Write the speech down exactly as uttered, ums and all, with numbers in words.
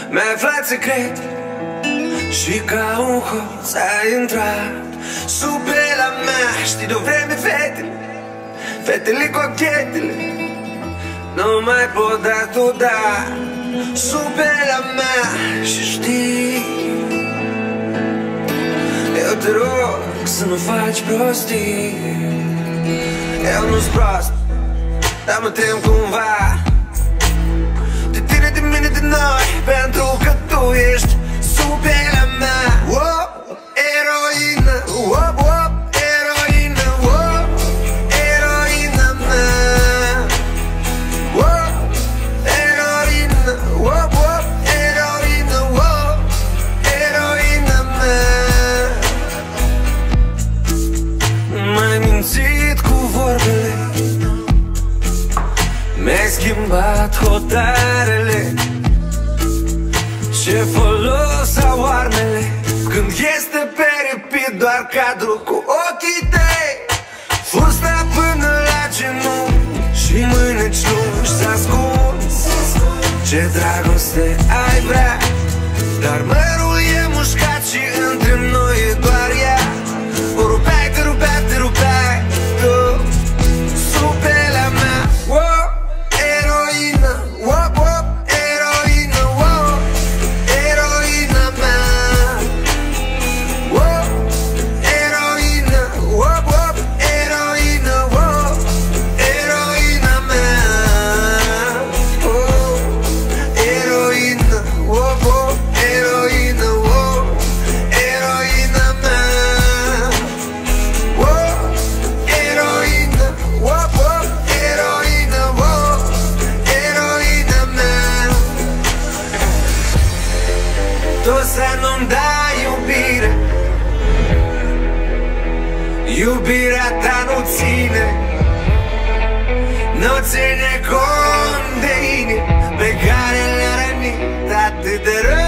Mi-ai aflat secret și ca un hoț ai intrat sub pielea mea. Știi de-o vreme fetele, fetele cochetele nu mai pot da tu da sub pielea mea. Și știi, eu te rog să nu faci prostii. Eu nu-s prost, dar mă tem cumva de tine, de mine, de noi, pentru că tu ești sub pielea mea. Wow, eroină, wow, wow, eroină, wow, eroina mea. Wow, eroină, wow, wow, eroină, wow, eroina mea. M-ai mințit cu vorbele, mi-ai schimbat hotarele. Ce folos au armele când este pe repeat doar cadru cu ochii tăi? Fusta până la genunchi și mâneci lungi s-ascunzi. Ce dragoste ai vrea, dar mărul e mușcat și între noi e doar ea. O rupeai, te rupeai, te rupeai tu sub pielea mea. Wow, eroină, wow, wow, eroină, wow, eroina mea. Wow, eroină, wow, wow, eroină, wow, eroina mea. Oh, eroină, wow, wow, eroină, wow, eroina mea. Wow, eroină, wow, wow, eroină, wow, eroina mea. Tu să nu-mi dai iubire, iubirea ta nu ține, nu ține cont de inimi pe care le-a rănit atât de rău.